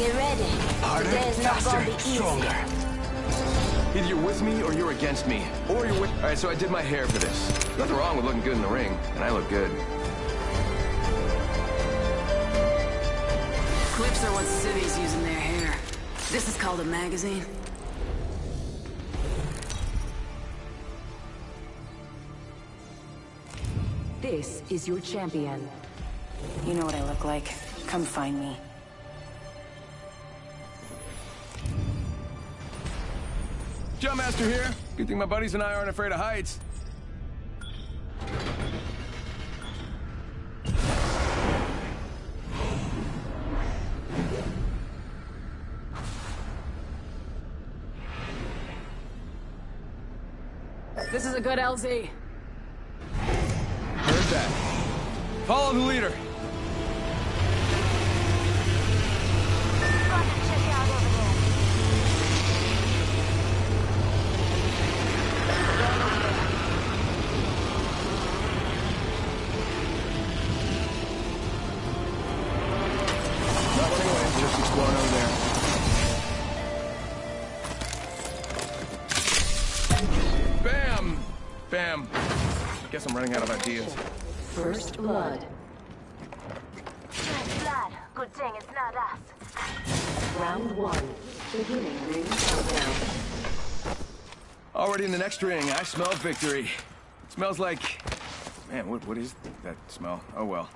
Get ready. Harder, Today is not gonna be faster, easy. stronger. Either you're with me or you're against me. Or you're with... Alright, so I did my hair for this. Nothing wrong with looking good in the ring, and I look good. Clips are what cities use in their hair. This is called a magazine. This is your champion. You know what I look like. Come find me. Jumpmaster here. Good thing my buddies and I aren't afraid of heights. This is a good LZ. Heard that. Follow the leader. Got to check out over there. Not running away, just exploring over there. Bam! Bam. Guess I'm running out of ideas. First blood. First blood. Good thing it's not us. Round one. Beginning ring countdown. Already in the next ring, I smell victory. It smells like... Man, what is that smell? Oh well.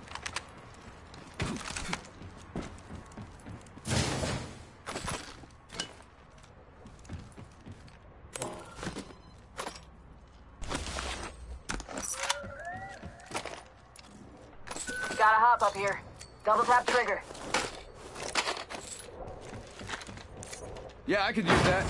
Gotta hop up here. Double tap trigger. Yeah, I could use that.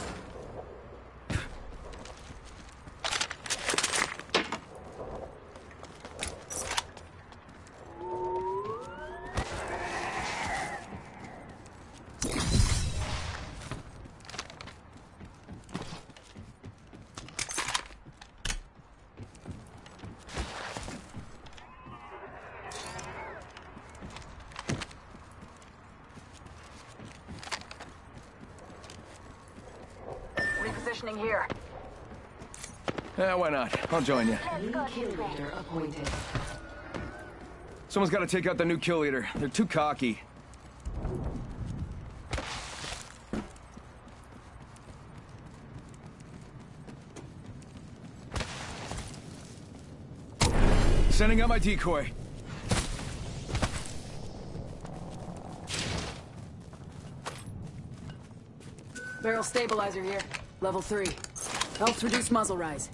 Repositioning here. Yeah, why not? I'll join you. Let's go Kill this way. leader appointed. Someone's got to take out the new kill leader. They're too cocky. Sending out my decoy. Barrel stabilizer here. Level 3. Helps reduce muzzle rise.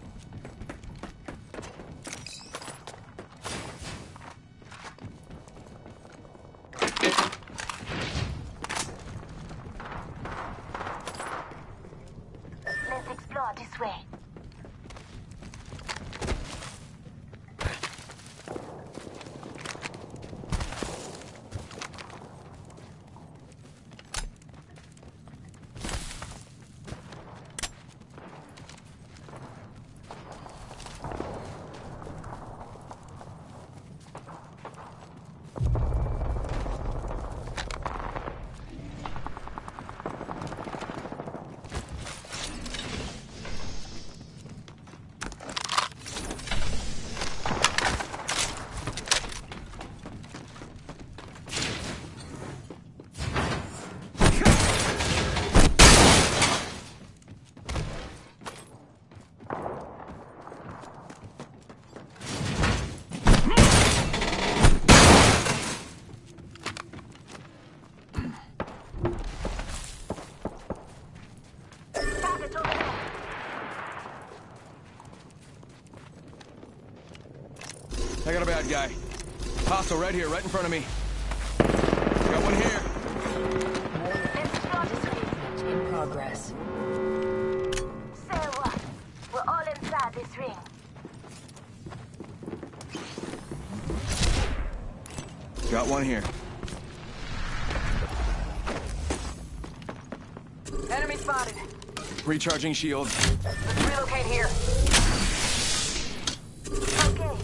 Let's explore this way. Target over there. I got a bad guy. Hostile right here, right in front of me. Got one here. Let's explore this way. In progress. Say what? We're all inside this ring. Got one here. Enemy spotted. Recharging shield. Let's relocate here. Okay.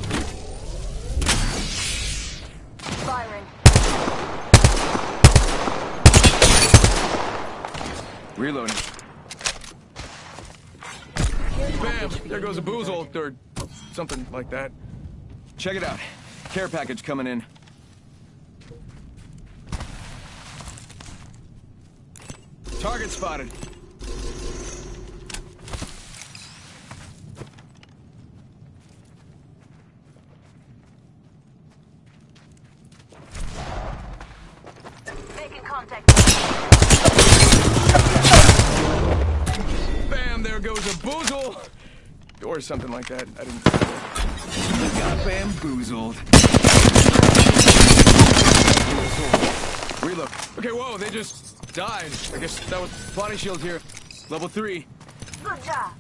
Firing. Reloading. Bam! There goes a boozle, or something like that. Check it out. Care package coming in. Target spotted. Making contact. Bam! There goes a boozle! Or something like that. I didn't... We got bamboozled. Reload. Okay, whoa, they just died. I guess that was body shield here. Level 3. Good job.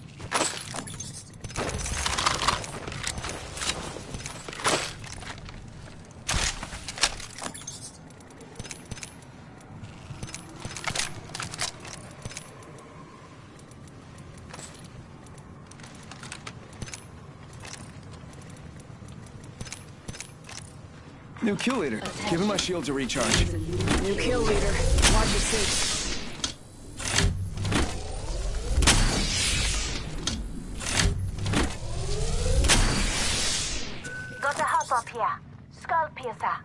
New kill leader. Giving my shields a recharge. New kill leader. Watch your six. Got a hop up here. Skull piercer.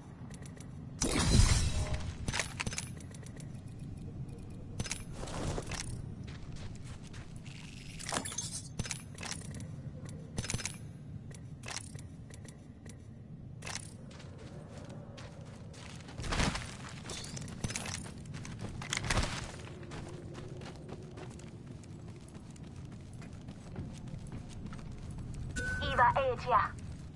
Eva age here.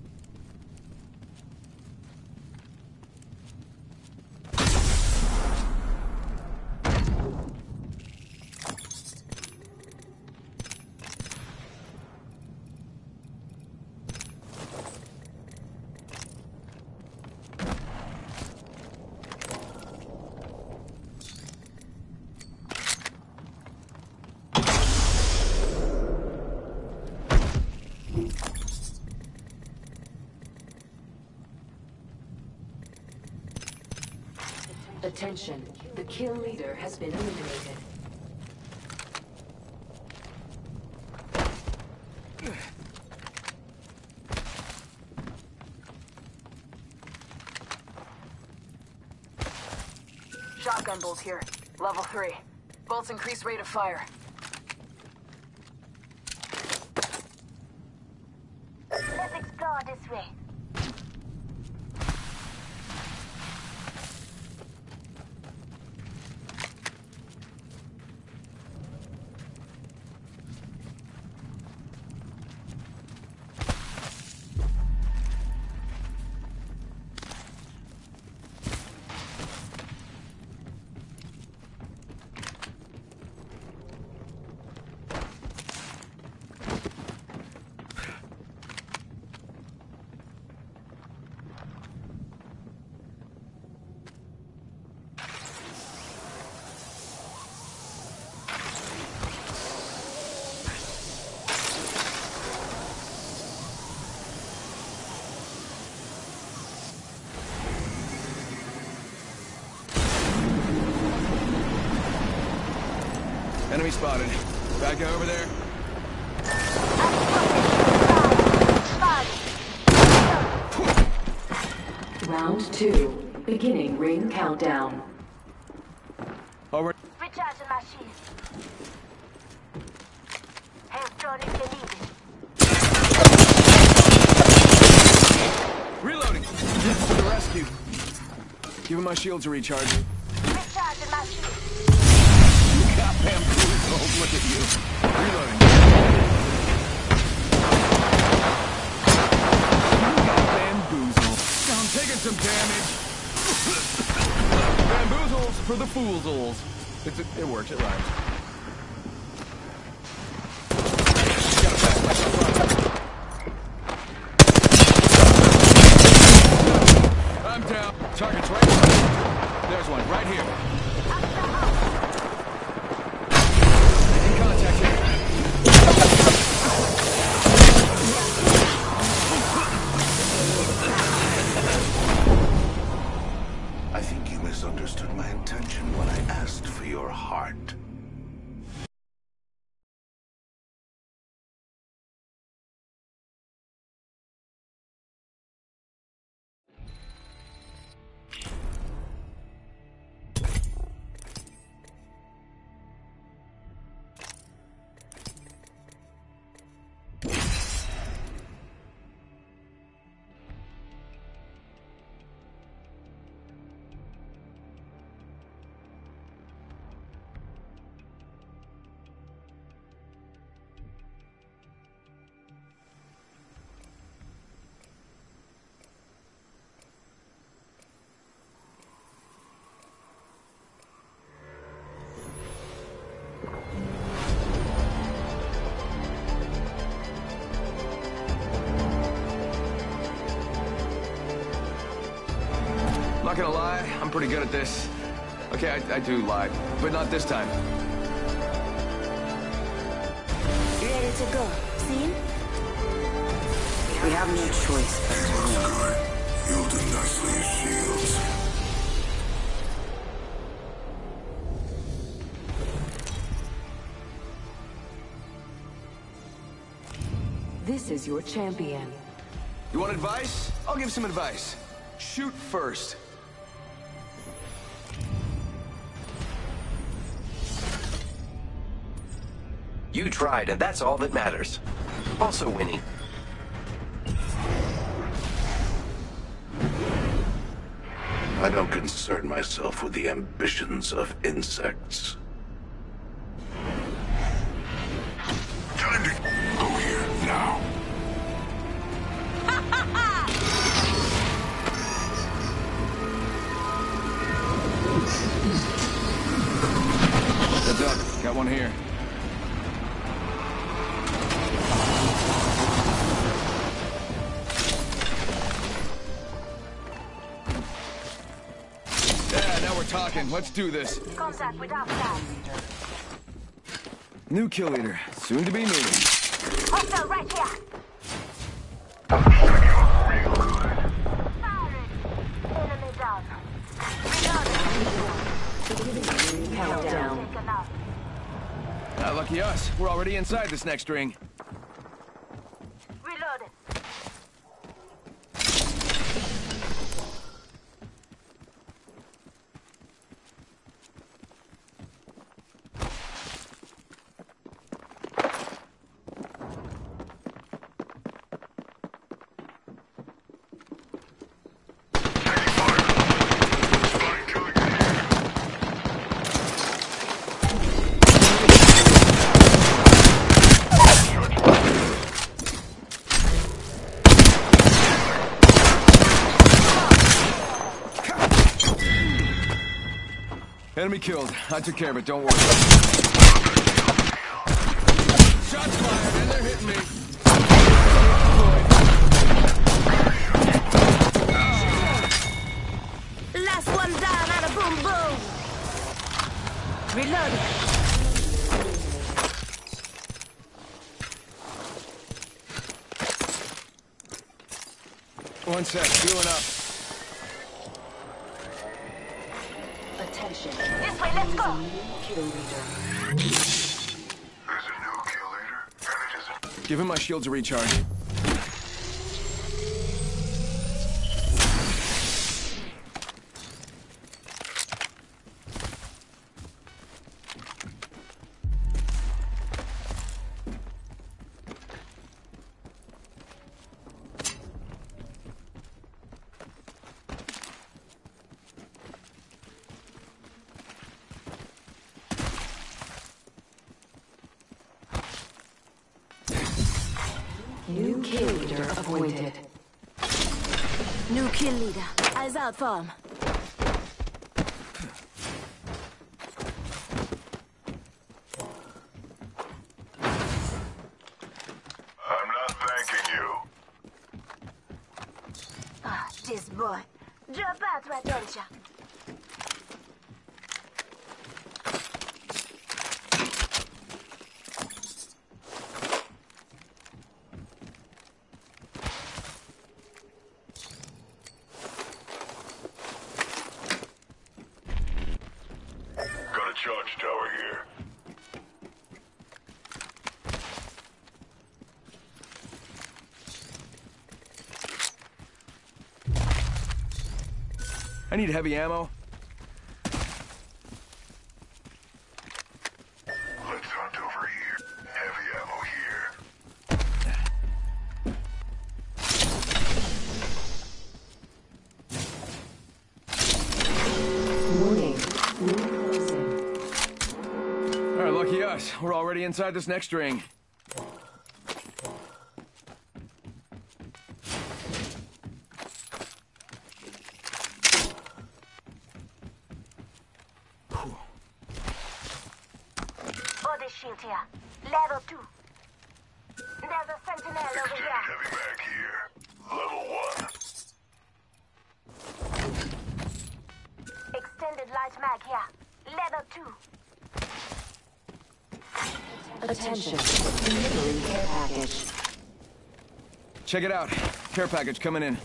Attention, the kill leader has been eliminated. Shotgun bolt here. Level 3. Bolts increase rate of fire. Let's explore this way. Enemy spotted. Bad guy over there. Round 2, beginning ring countdown. Over. Recharging my shield. Health drone if you need it. Reloading. To the rescue. Giving my shields a recharge. Recharging my shield. God damn boozled. Look at you. Reloading. Bamboozle. I'm taking some damage. Bamboozles for the foolsels. It works, it rhymes. Gotta pass myself up. I'm down. Target's right here. There's one, right here. In contact here. I think you misunderstood my intention when I asked for your heart. Not gonna lie, I'm pretty good at this. Okay, I do lie, but not this time. Ready to go. Scene? We have no choice but to win. Good. You'll do nicely as shields. This is your champion. You want advice? I'll give some advice. Shoot first. You tried, and that's all that matters. Also winning. I don't concern myself with the ambitions of insects. Time to go here now. Heads up, got one here. Talking. Let's do this. Contact with outside. New kill leader. Soon to be me. Hostile right here. Firing. Enemy down. Reloading. Countdown. Taken out. Lucky us. We're already inside this next ring. Reloading. Enemy killed. I took care of it, don't worry. Shots fired, and they're hitting me. Last one down and a boom boom. Reloading. One sec, healing up. Attention. This way, let's go. Kill leader. There's a new kill leader, and it isn't. Give him my shields a recharge. New kill leader appointed. New kill leader. Eyes out for him. I'm not thanking you. Ah, this boy. Drop out, right, don't ya? Got a charge tower here. I need heavy ammo. Let's hunt over here. Heavy ammo here. Warning. Ring closing. All right, lucky us. We're already inside this next ring. Body shield here. Level 2. There's a sentinel over Extended here. heavy mag here. Level 1. extended light mag here. Level 2. Attention. Delivering care package. Check it out. Care package coming in.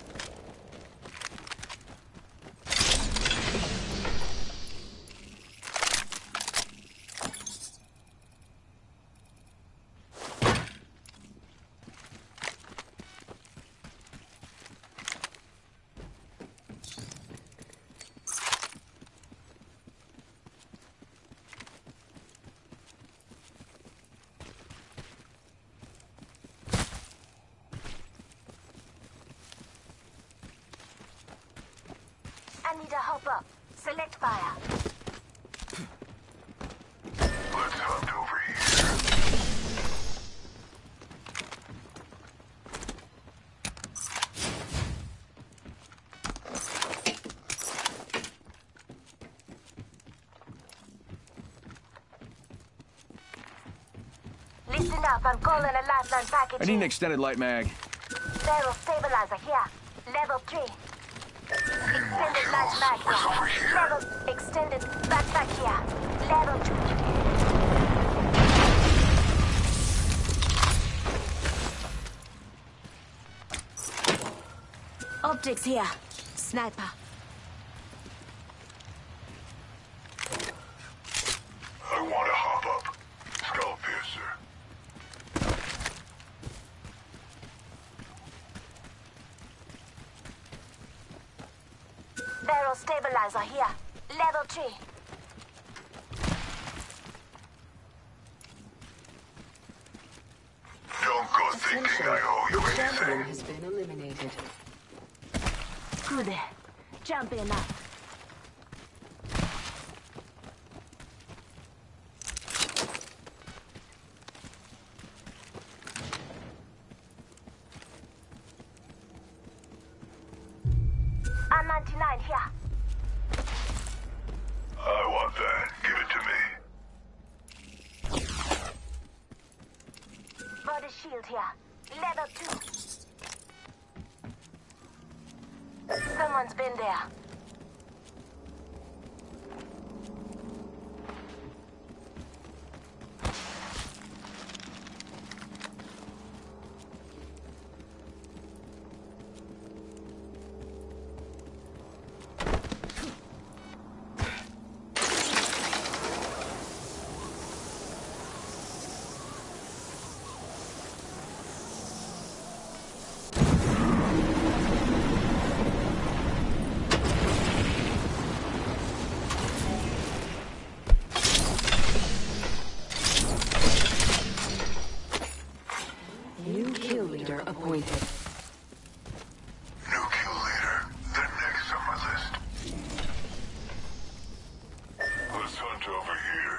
I need a hop up. Select fire. Let's hunt over here. Listen up, I'm calling a lifeline package. I need an extended light mag. Barrel stabilizer here. Level 3. Extended light mag here. Level extended backpack here. Level 2. Optics here. Sniper. I want to hop up. Skull piercer. Barrel stabilizer here. Level 3. Don't go thinking I owe you Champion anything. has been eliminated. Good. Jumping up. R99 here. I want that. Give it to me. Body shield here. Level 2. Someone's been there. New kill leader appointed. New kill leader. The next on my list. Let's hunt over here.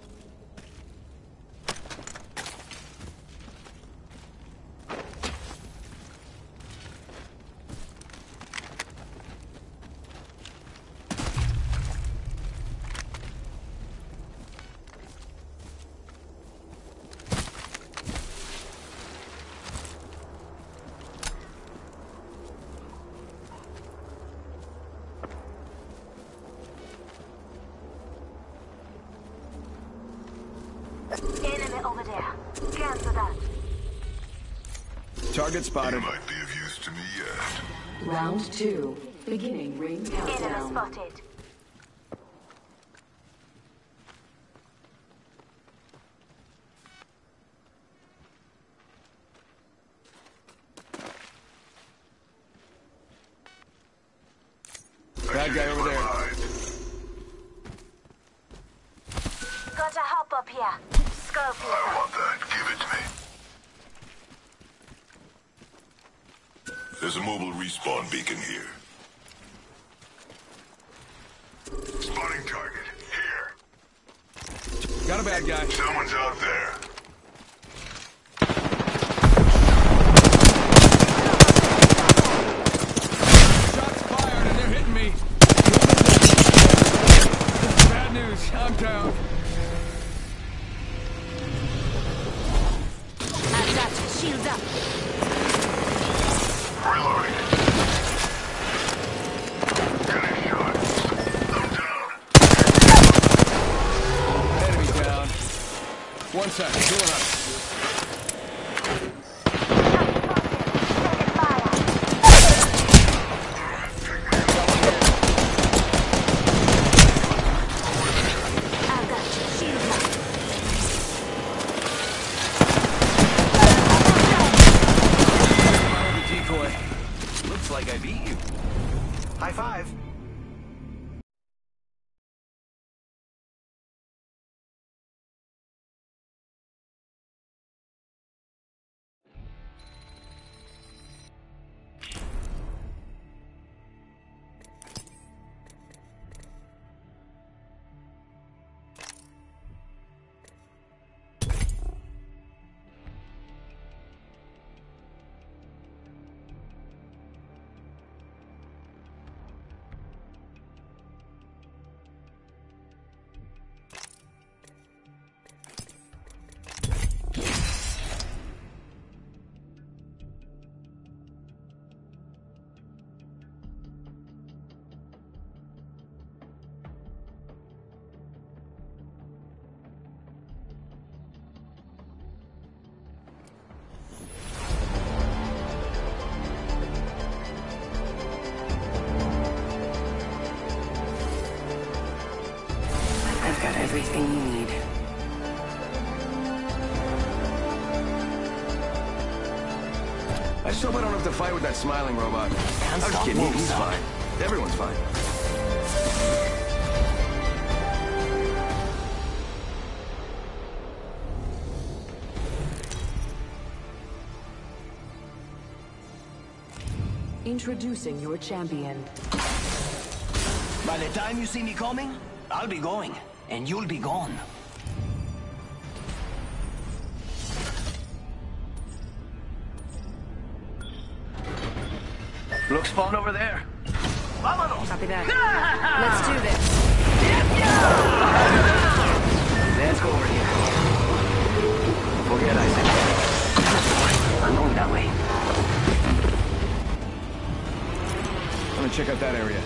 Enemy over there. Cancel that. Target You spotted. might be of use to me yet. Round 2. Beginning ring Enemy countdown. spotted. Bad guy over there. Got a hop up here. Skull I piercer. want that. Give it to me. There's a mobile respawn beacon here. Spotting target. Here. Got a bad guy. Someone's out there. Shots fired and they're hitting me. Bad news. I'm down. I've got you. Shields up. Reloading. Getting shot. I'm down. One sec. Healing up. Taking fire. I've got shield up. Fire the decoy. Looks like I beat you. High five. I've got everything you need. I just hope I don't have to fight with that smiling robot. I'm just kidding. He's fine. Everyone's fine. Introducing your champion. By the time you see me coming, I'll be going, and you'll be gone. Looks fun over there. Vámonos! Copy that. Let's do this. Let's go over here. Forget I said that. I'm going that way. I'm gonna check out that area.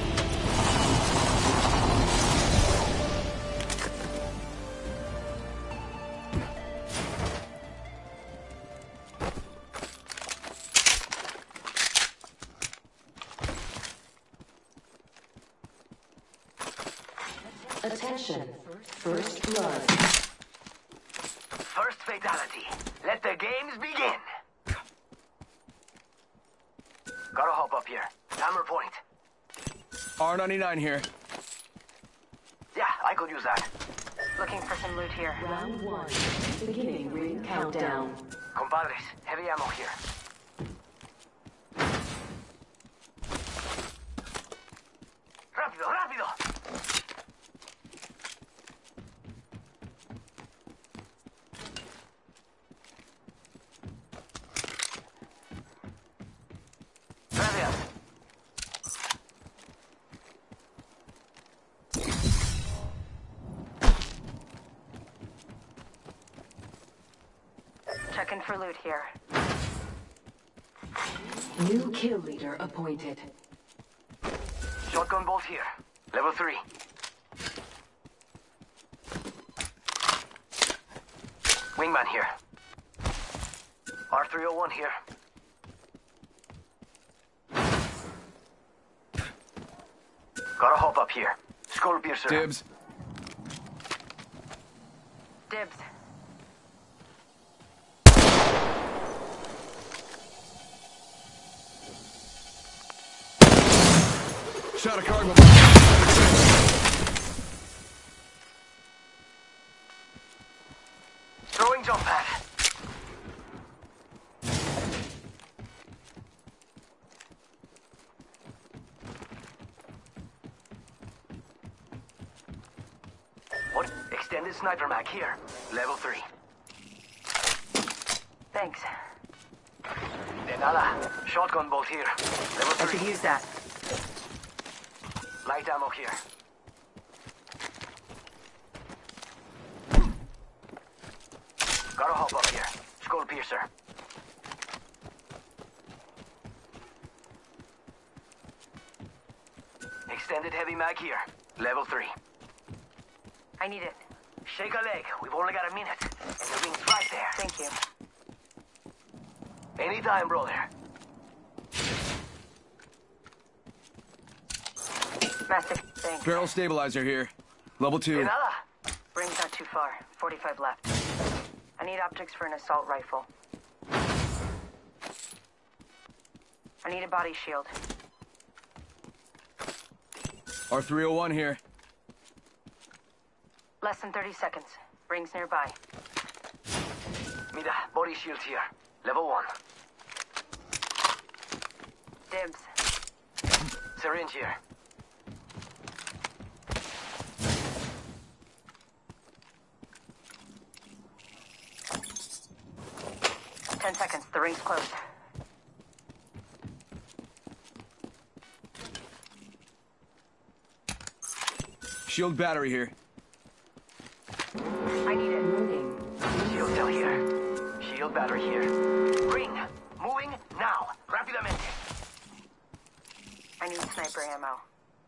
Attention. First blood. First fatality. Let the games begin. Gotta hop up here. Hammer point. R99 here. Yeah, I could use that. Looking for some loot here. Round 1. Beginning ring countdown. Compadres, heavy ammo here. Rápido, rápido! Gracias. Checking for loot here. New kill leader appointed. Shotgun bolt here. Level 3. Wingman here. R301 here. Gotta hop up here. Skull piercer. Dibs. Dibs. Shot a cargo. Throwing jump pad. What? Extended sniper mag here. Level 3. Thanks. De nada. Shotgun bolt here. Level I could 3. use that. Light ammo here. Gotta hop up here. Skull piercer. Extended heavy mag here. Level 3. I need it. Shake a leg. We've only got a minute. And the wings right there. Thank you. Anytime, brother. Master, thanks. Barrel stabilizer here. Level 2. De nada. Ring's not too far. 45 left. I need optics for an assault rifle. I need a body shield. R301 here. Less than 30 seconds. Ring's nearby. Mira, body shield here. Level 1. Dibs. Syringe here. Ten seconds. The ring's close. Shield battery here. I need it. Warning. Shield cell here. Shield battery here. Ring. Moving now. Rápidamente. I need sniper ammo.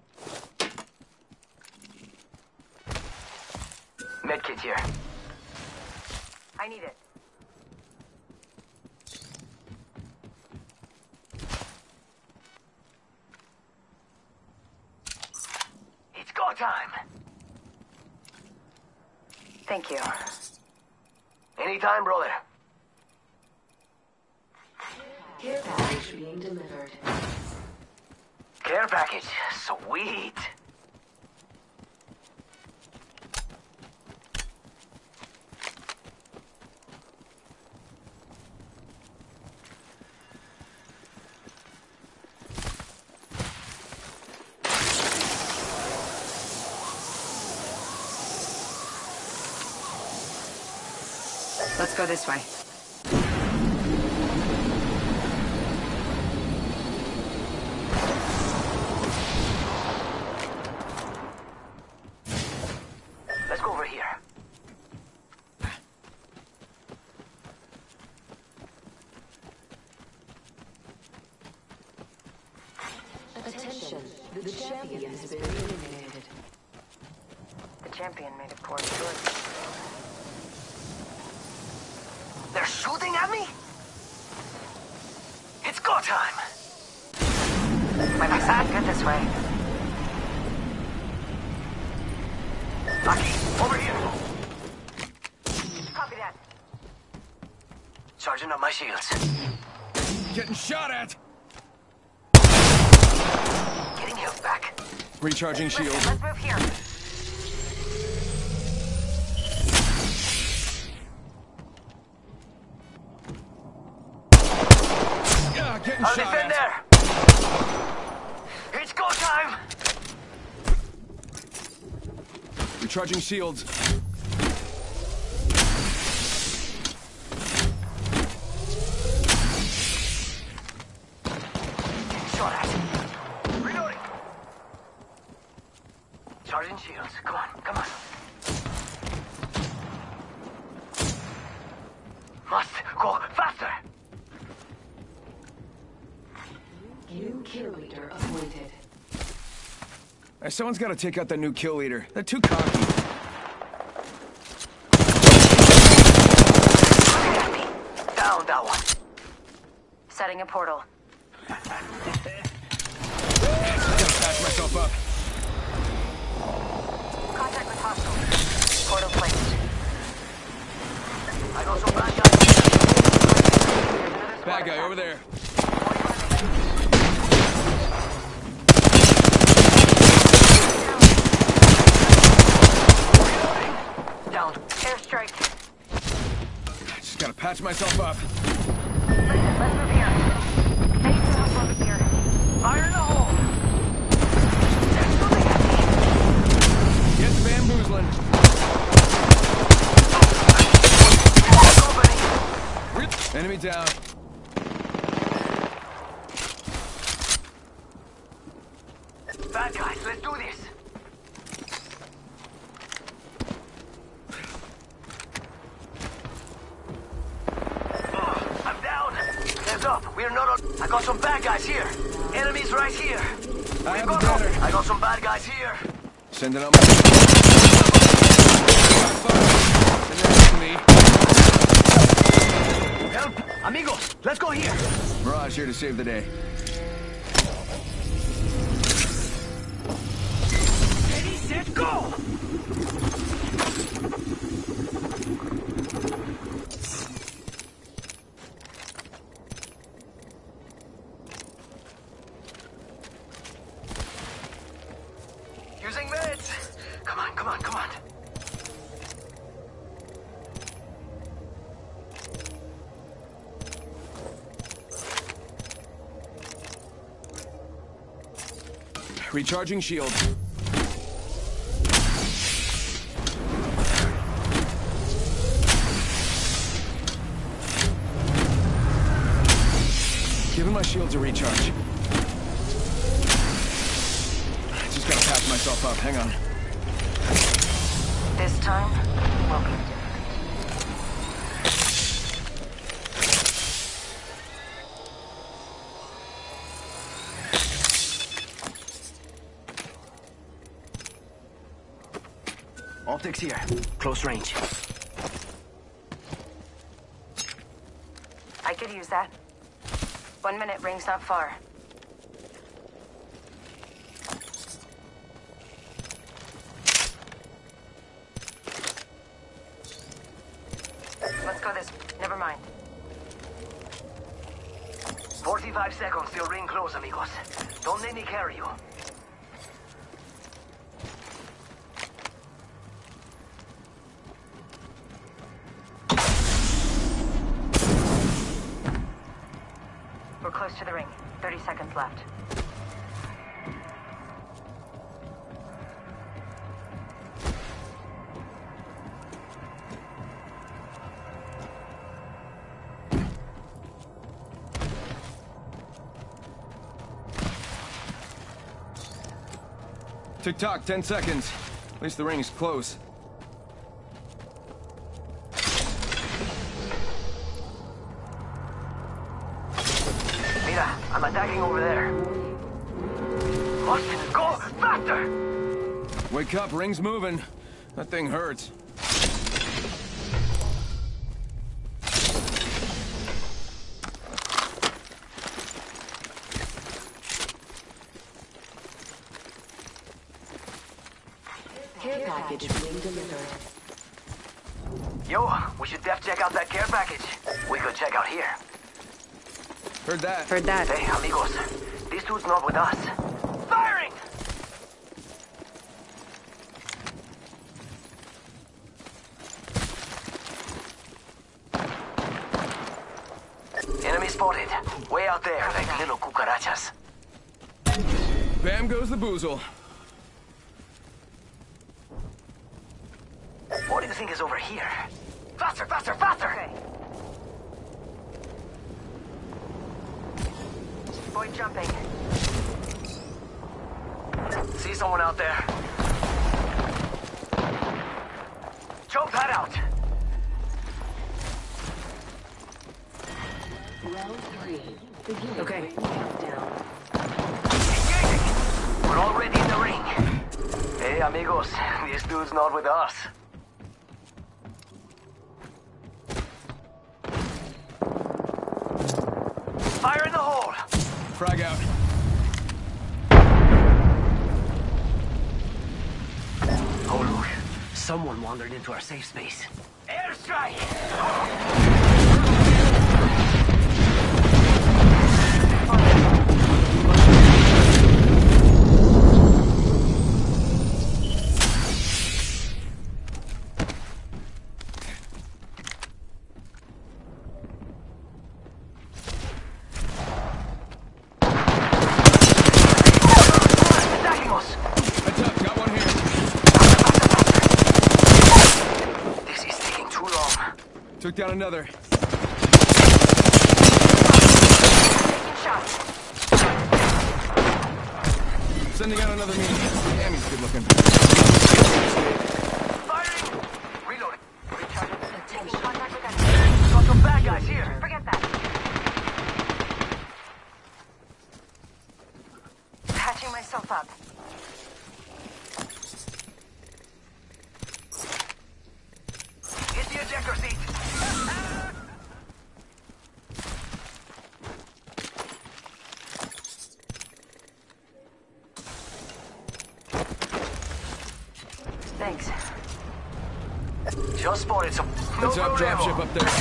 Medkit here. I need it. It's go time. Thank you. Anytime, brother. Care package being delivered. Care package. Sweet. Let's go this way. Let's go over here. Attention. The champion has been eliminated. The champion made a poor choice. They're shooting at me? It's go time. My back's not good this way. Lucky, over here. Copy that. Charging up my shields. Getting shot at! Getting health back. Recharging shield. Let's move here. Yeah, getting I'll shot defend at. there. It's go time. Recharging shields. Shot at. Reloading. Charging shields. Come on, come on. Must go faster. New kill leader appointed. Hey, someone's got to take out that new kill leader. They're too cocky. Down that one. Setting a portal. I gotta patch myself up. Contact with hostile. Portal placed. I got some bad guys. Bad guy over there. Down. Airstrike. Just gotta patch myself up. Listen, let's move here. I need some help over here. Fire in the hole. They're shooting at me. Get bamboozling. Company. Enemy down. Bad guys, let's do this. I'm down. Hands up. We're not on. I got some bad guys here. Enemies right here. I have Got the them. banner. I got some bad guys here. Send it on my... Send it to me. Amigos, let's go here. Mirage here to save the day. Ready, set, go! Using meds. Come on, come on, come on. Recharging shield. Giving my shields a recharge. Just gotta patch myself up. Hang on. This time, will be different. Optics here. Close range. I could use that. 1 minute, ring's not far. Let's go this... Never mind. 45 seconds till ring close, amigos. Don't let me carry you. We're close to the ring. 30 seconds left. Tick-tock, 10 seconds. At least the ring's close. Mira, I'm attacking over there. Must go faster! Wake up, ring's moving. That thing hurts. Care package being delivered. Yo, we should def check out that care package. We could check out here. Heard that. Heard that. Hey, amigos. This dude's not with us. Firing! Enemy spotted. Way out there, like little cucarachas. Bam goes the boozle. What do you think is over here? Faster, faster, faster! Okay. Boy jumping. See someone out there? Jump that out! Round 3. Beginning Okay. ring countdown. Engaging! We're already in the ring. Hey, amigos, this dude's not with us. Fire in the hole! Frag out. Oh, look. Someone wandered into our safe space. Airstrike! Attacking us! Heads up, got one here. This is taking too long. Took down another. Taking shots. Sending out another mean. Damn, he's good looking. Firing! Reloading. Taking contact with enemy. Got some bad guys here. Forget that. Patching myself up. Hit the ejector seat. Thanks. Just spotted some. Heads up, dropship up there.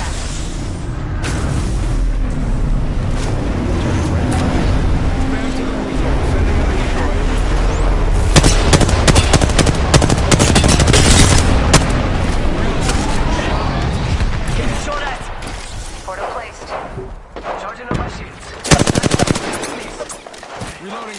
Spam to the weasel. Sending out a decoy. Getting shot at. Portal placed. Charging up my shields. Reloading.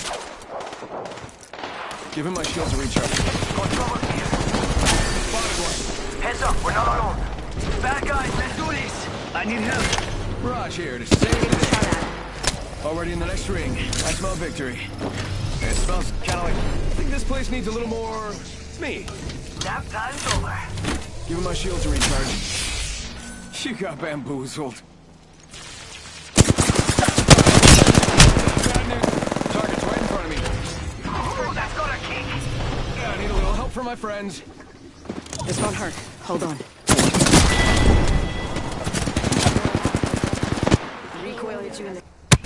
Give him my shields to recharge. Got trouble here. Spotted one. Heads up, we're not alone. Bad guys, let's do this. I need help. Mirage here to save the day. Already in the next ring. I smell victory. It smells kind of like... I think this place needs a little more... me. Nap time's over. Give him my shield to recharge. You got bamboozled. Bad news. Target's right in front of me. Oh, that's got a kick. Yeah, I need a little help from my friends. This won't hurt. Hold on. Recoil hits you in the...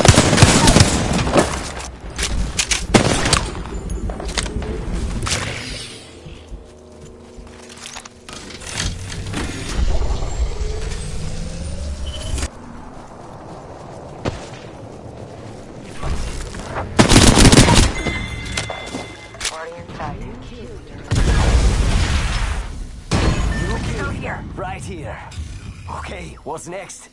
Right here. Okay, what's next?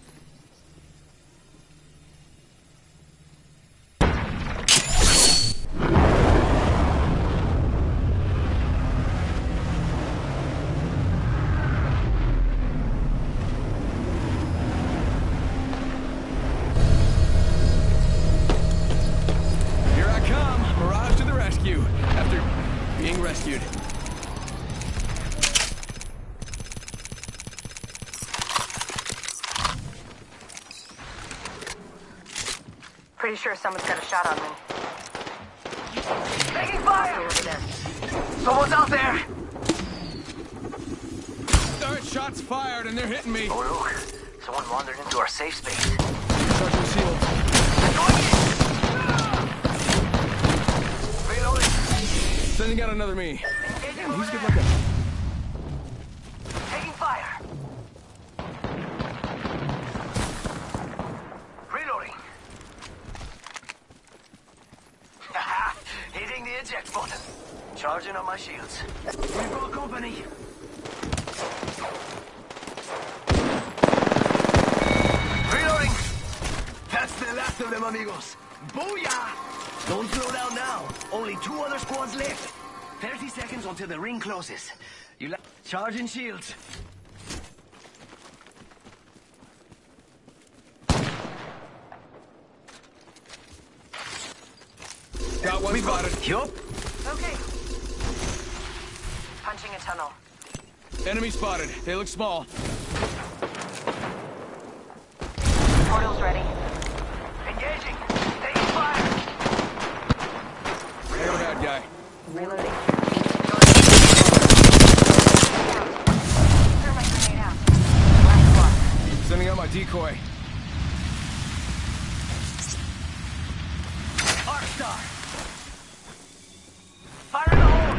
Here I come. Mirage to the rescue. After being rescued. Pretty sure someone's got a shot on me. Taking fire! Over there. Someone's out there! Alright, shots fired and they're hitting me. Oh look, someone wandered into our safe space. Charging shield. Reloading. Sending out another me. Engaging He's over good there. looking. Taking fire. Reloading. Hitting the eject button. Charging on my shields. We've got company. Reloading. That's the last of them, amigos. Booyah! Don't slow down now. Only 2 other squads left. 30 seconds until the ring closes. Charging shields. Got one spotted. Yup. Okay. Punching a tunnel. Enemy spotted. They look small. Portal's ready. Engaging. Taking fire. I got a bad guy. Reloading. Throw my grenade out. Last squad. Sending out my decoy. Arcstar. Fire in the hole.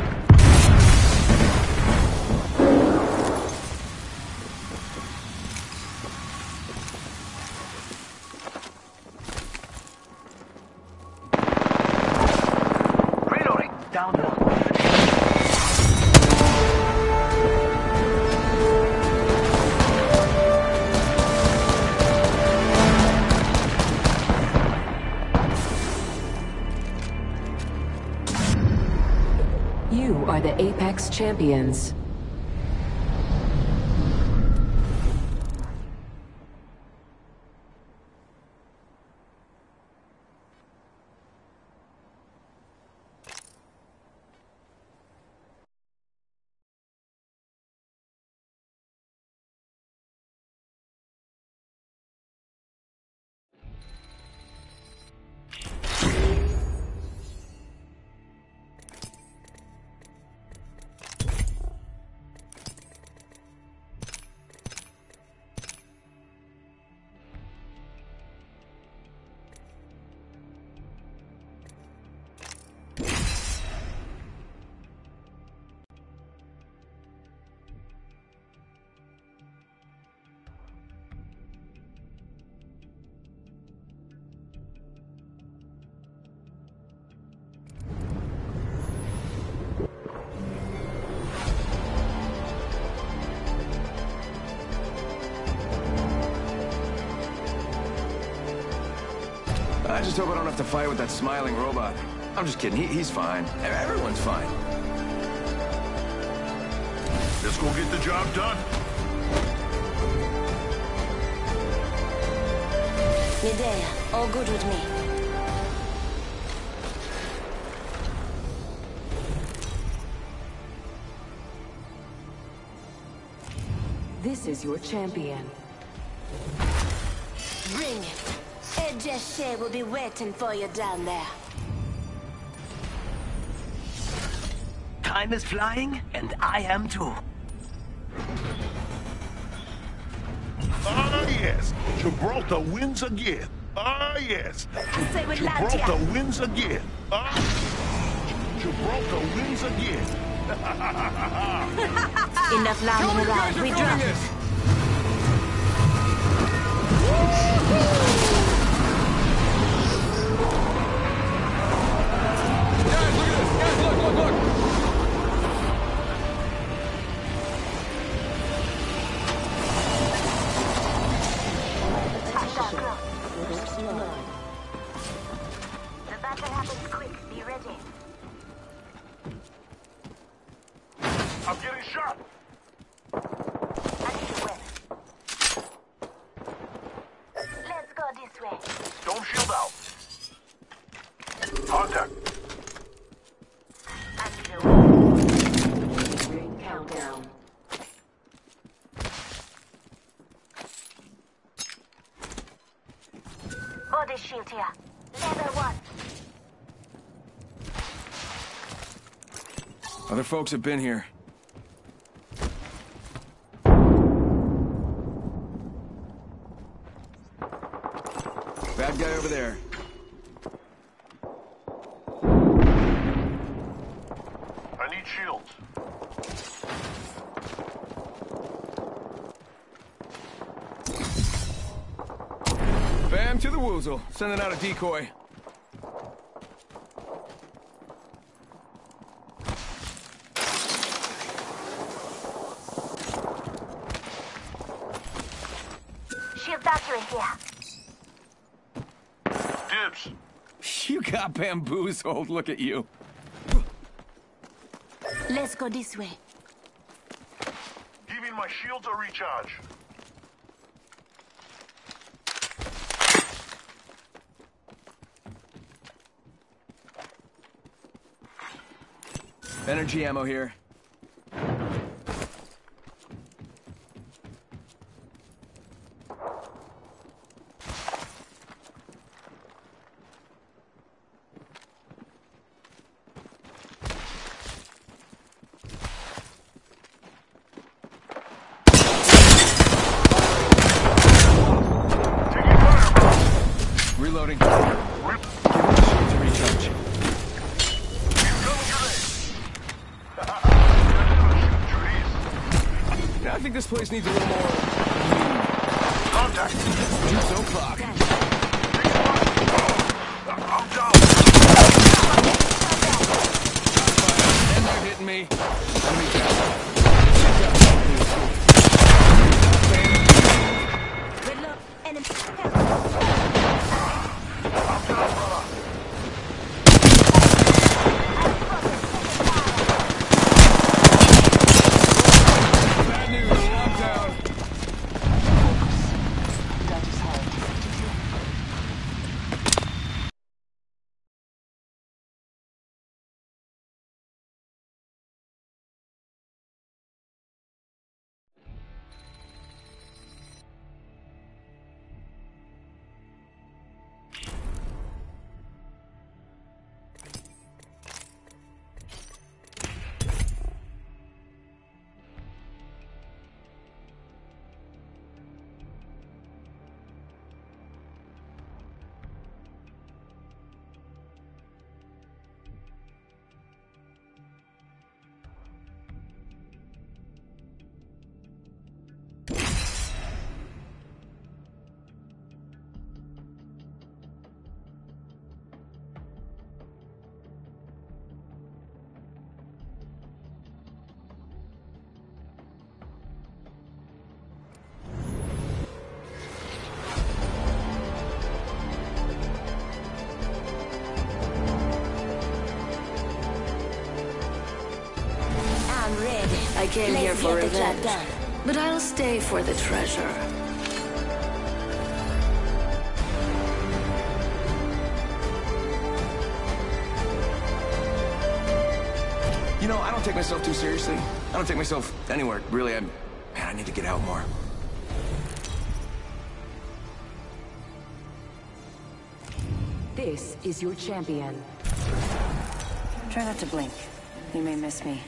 Reloading. Down one. You are the Apex Champions. I just hope I don't have to fight with that smiling robot. I'm just kidding. He's fine. Everyone's fine. Let's go get the job done. Medea, all good with me. This is your champion. Bring it. Ejeshe will be waiting for you down there. Time is flying, and I am too. Ah, yes. Gibraltar wins again. Ah, yes. Say with Gibraltar wins again. Ah, Gibraltar wins again. Enough lounging around. We drop. This. Guys, look at this. Guys, look. The battle happens quick. Be ready. I'm getting shot. I need to win. Let's go this way. Dome shield out. Contact. I need to win. Ring countdown. Body shield here. Level 1. Other folks have been here. Bad guy over there. I need shields. Bam to the woozle. Sending out a decoy. Shield battery here. Dibs. You got bamboozled. Look at you. Let's go this way. Giving my shields a recharge. Energy ammo here. Reloading. Give me a shield to recharge. I think this place needs a little more... Contact. 2 o'clock. I'm down. And they're hitting me. Enemy down. I'm ready. I came Let's here for get the job revenge, done. but I'll stay for the treasure. You know, I don't take myself too seriously. I don't take myself anywhere, really. Man, I need to get out more. This is your champion. Try not to blink. You may miss me.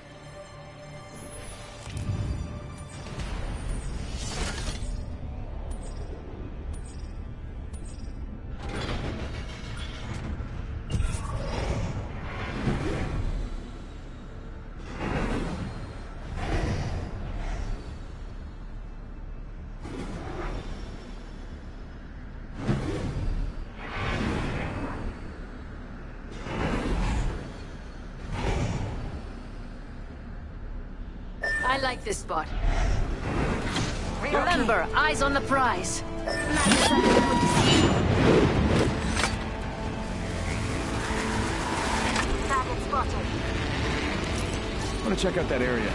I like this spot. Remember, eyes on the prize. Target spotted. I want to check out that area.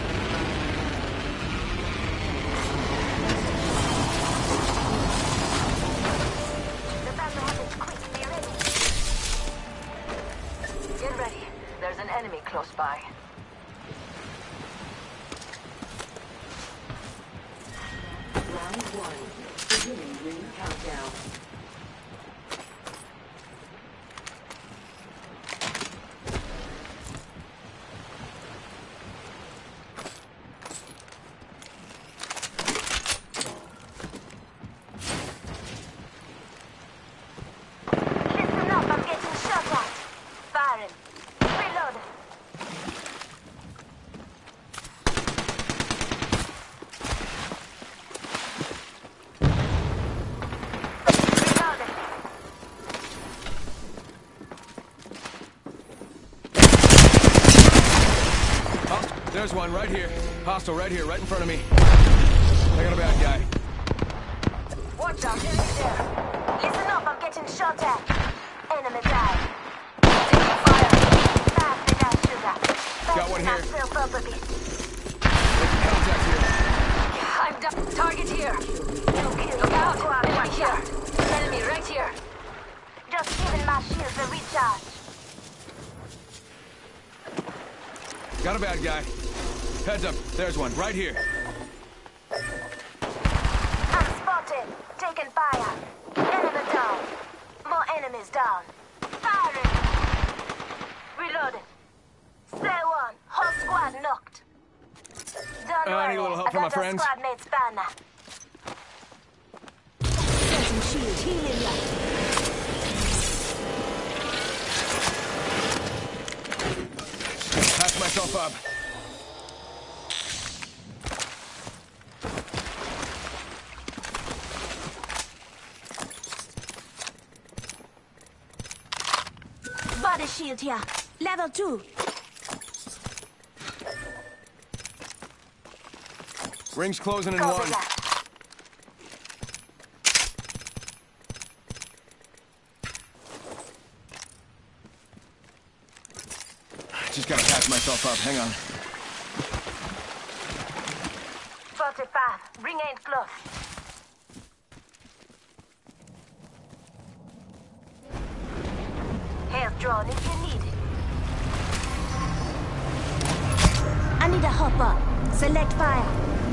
The battle happens quick. Be ready. Get ready. There's an enemy close by. Round one. Beginning ring countdown. Listen up, I'm getting shot at. Firing. Reload. Reloading. Hostile. There's one right here. Hostile right here, right in front of me. I got a bad guy. Watch out, enemy there. Listen up, I'm getting shot at. Enemy down. Taking fire. Fast, the gas shooter. Got one here. Still properly. Making contact here. I'm down. Target here. Okay, Look out. squad, Enemy watch here. out. Enemy right here. Just giving my shields a recharge. Got a bad guy. Heads up. There's one right here. I'm spotted. Taking fire. Enemy down. More enemies down. Firing. Reloading. Stay one. Whole squad knocked. Don't worry. I need a little help from my got your friends. squad mate's banner. Setting shield. Healing ya. Patch myself up. Body shield here. Level 2. Ring's closing in Copy one. that. Just gotta patch myself up. Hang on. 45. Ring ain't close. Health drone if you need it. I need a hopper. Select fire.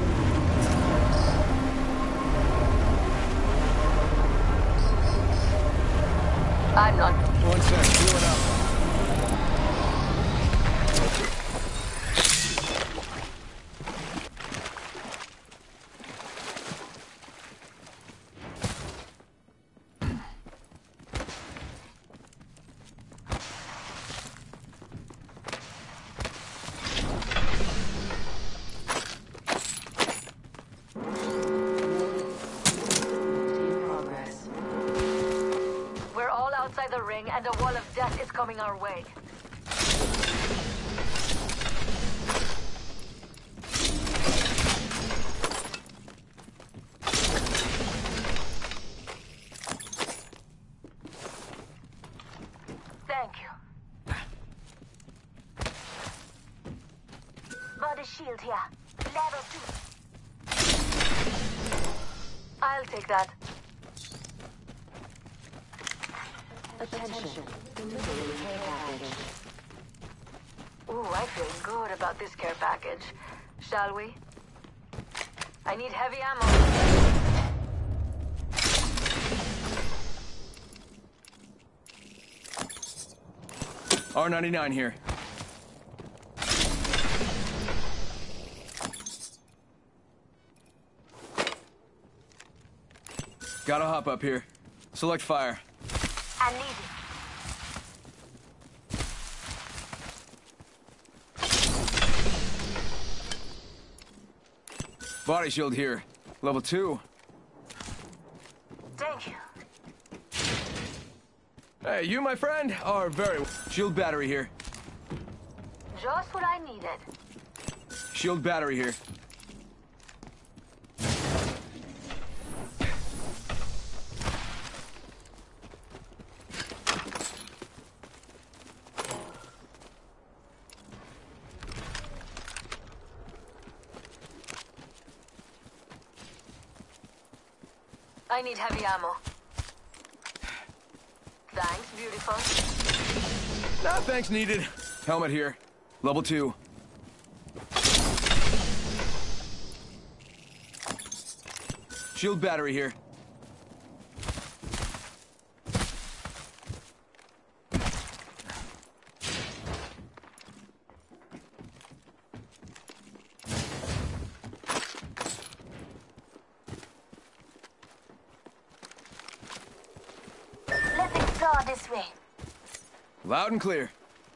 I'm not. One sec. Healing up. In progress. We're all outside the ring, and a wall of death is coming our way. a shield here. Level 2. I'll take that. Attention. Delivering care package. Ooh, I feel good about this care package. Shall we? I need heavy ammo. R99 here. Gotta hop up here. Select fire. I need it. Body shield here. Level 2. Thank you. Hey, you, my friend, are very... Shield battery here. Just what I needed. Shield battery here. I need heavy ammo. Thanks, beautiful. Nah, thanks needed. Helmet here. Level 2. Shield battery here. Let's explore this way. Loud and clear.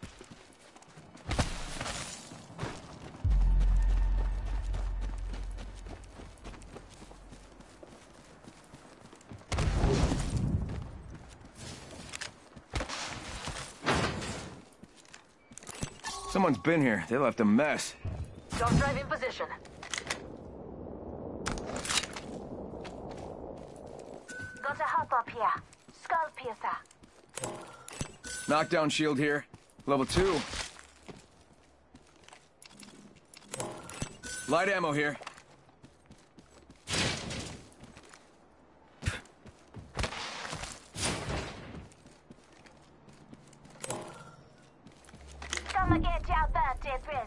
Someone's been here. They left a mess. Don't drive in position. Got a hop up here. Skull piercer. Knockdown shield here. Level 2. Light ammo here. Come and get your birthday present.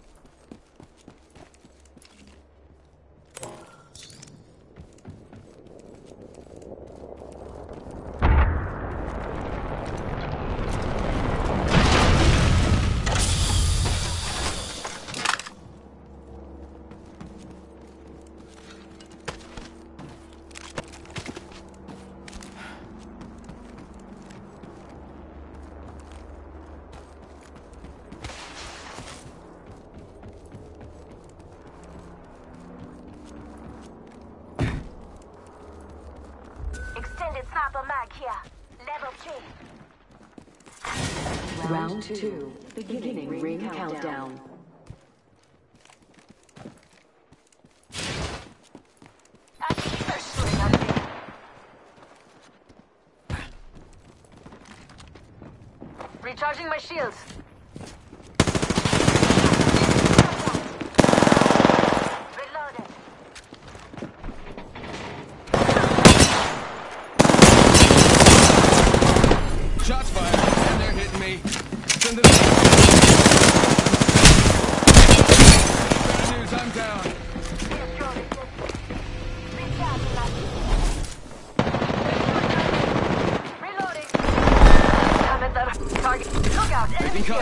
Extended sniper mag here. Level 3. Round 2. Beginning ring countdown. Recharging my shields. Reloaded. Shots fired. And they're hitting me. Send it. Bad news, I'm down. Reloading. Damn it, that target. Look out, Taking enemy.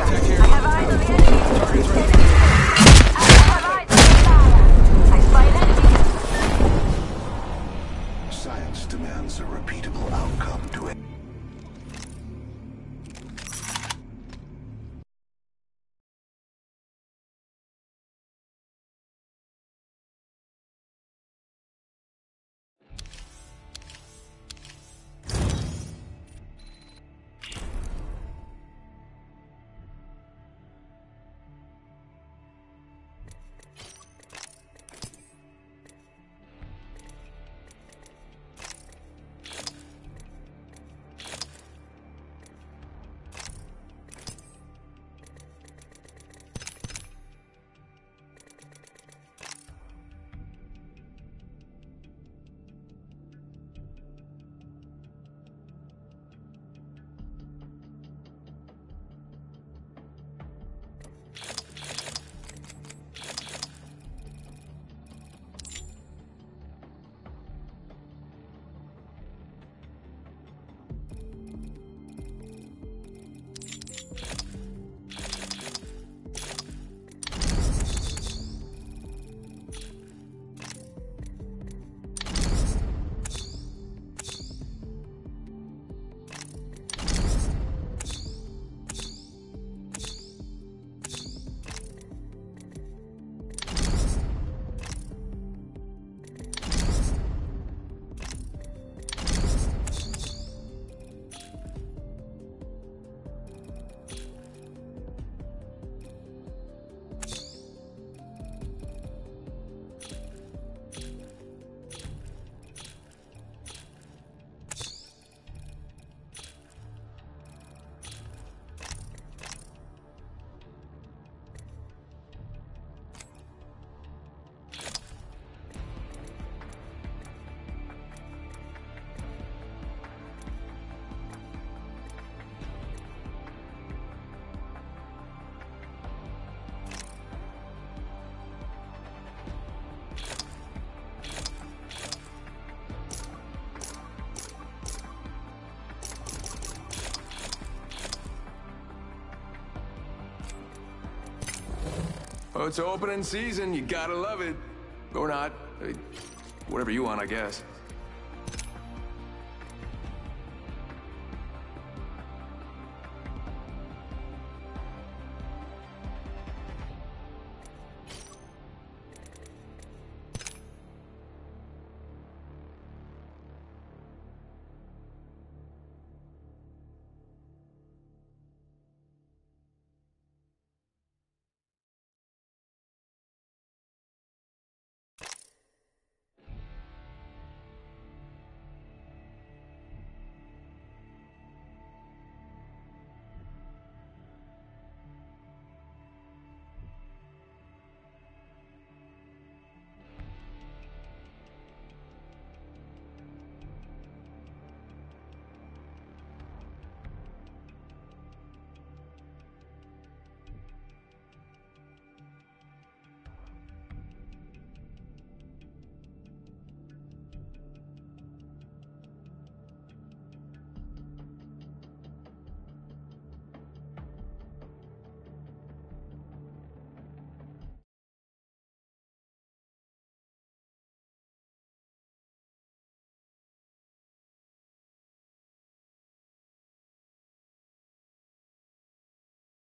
Oh, it's opening season. You gotta love it. Or not. I mean, whatever you want, I guess.